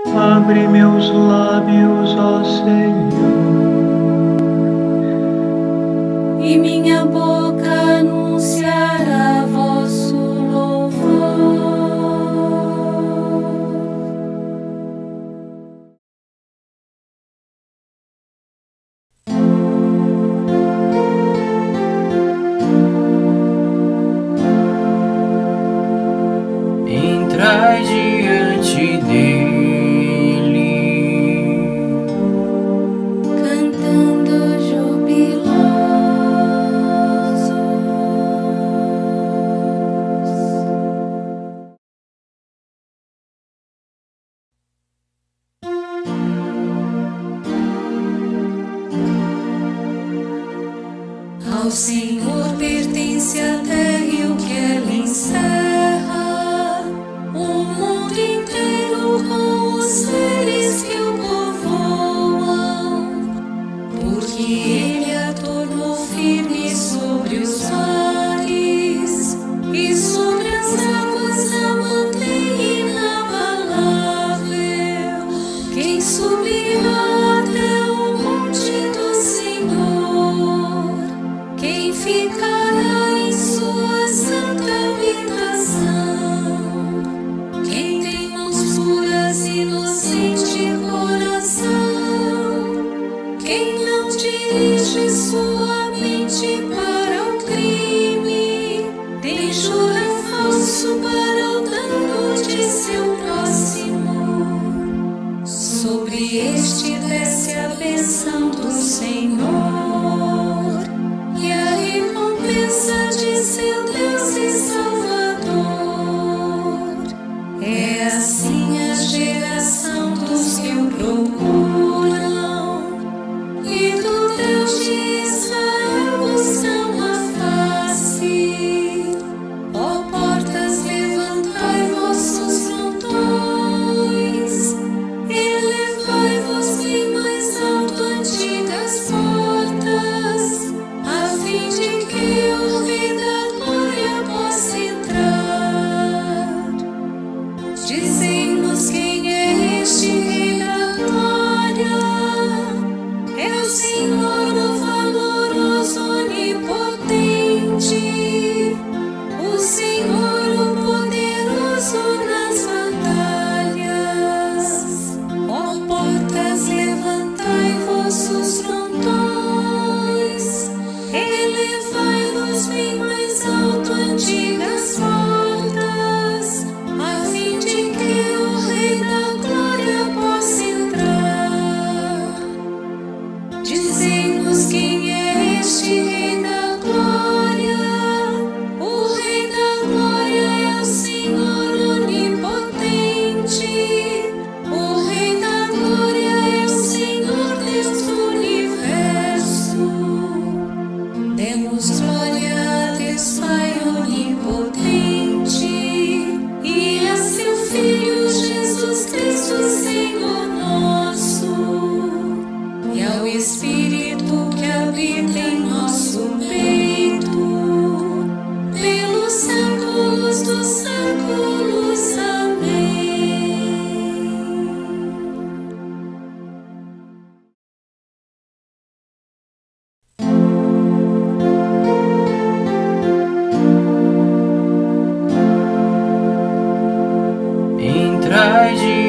Abre meus lábios, ó Senhor, e minha boca anunciará vosso louvor. Entrai diante dele, Cantando jubilosos. Ao Senhor pertence a terra e o que ela encerra, o mundo inteiro com os seres que o povoam, porque Ele a tornou firme sobre os mares e sobre as águas a mantém inabalável. Quem subirá até o monte do Senhor? Quem ficará em sua santa habitação? Quem tem mãos puras e inocente coração? Quem não dirige sua mente para o crime, nem jura falso para o dano de seu próximo? Sobre este desce a bênção do Senhor e a recompensa de seu Deus e Salvador. É assim a geração dos que o procuram e do Deus de Israel buscam a face. Ó portas, levantai vossos frontões, elevai-vos bem mais alto, antigas portas, a fim de que o Rei da Glória possa entrar. Dizei-nos quem é este Rei da Glória. É o Senhor, o valoroso, onipotente, o Senhor, o poderoso nas batalhas. Ó portas, levantai vossos frontões, elevai-vos bem mais alto, antigas portas, a fim de que o Rei da Glória possa entrar. Dizei-nos quem é este Rei da Glória. O Rei da Glória é o Senhor onipotente. O Rei da Glória é o Senhor Deus do universo. Demos glória a Deus Pai onipotente e a seu Filho Jesus Cristo, Senhor nosso, e ao Espírito que habita em nosso peito, pelos séculos dos séculos. Amém. entrai diante